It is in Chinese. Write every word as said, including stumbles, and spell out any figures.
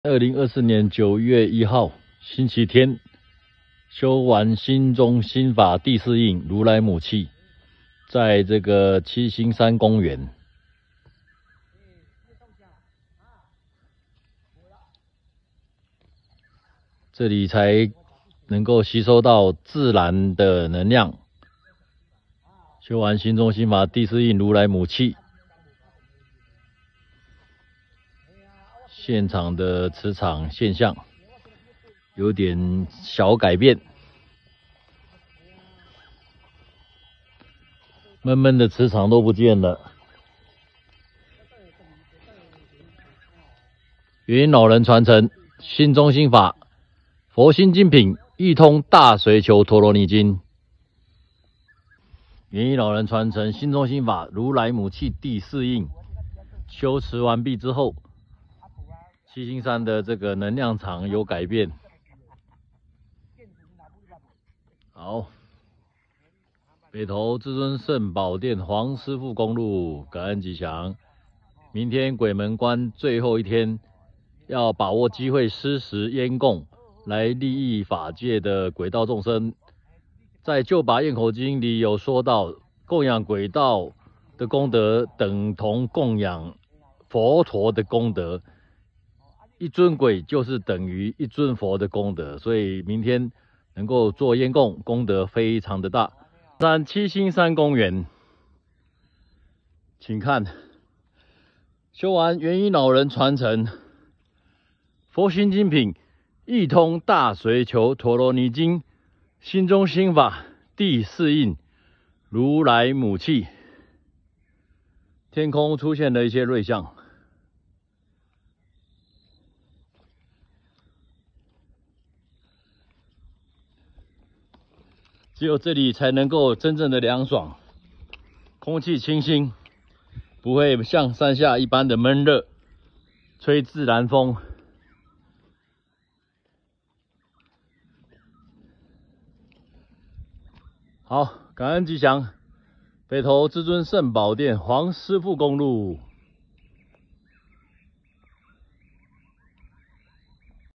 二零二四年九月一号，星期天，修完心中心法第四印如来母气，在这个七星山公园。这里才能够吸收到自然的能量。修完心中心法第四印如来母气，现场的磁场现象有点小改变，闷闷的磁场都不见了。元婴老人传承心中心法佛心精品一通大随求陀罗尼经。元婴老人传承心中心法如来母气第四印修持完毕之后，七星山的这个能量场有改变。好，北投至尊圣宝殿黄师傅公路，感恩吉祥。明天鬼门关最后一天，要把握机会施食烟供，来利益法界的鬼道众生。在《救拔焰口经》里有说到，供养鬼道的功德等同供养佛陀的功德，一尊鬼就是等于一尊佛的功德，所以明天能够做烟供，功德非常的大。三七星山公园，请看，修完元婴老人传承佛心精品一通大随求陀罗尼经心中心法第四印如来母气，天空出现了一些瑞相。只有这里才能够真正的凉爽，空气清新，不会像山下一般的闷热，吹自然风。好，感恩吉祥，北投至尊圣宝殿黄师傅公路。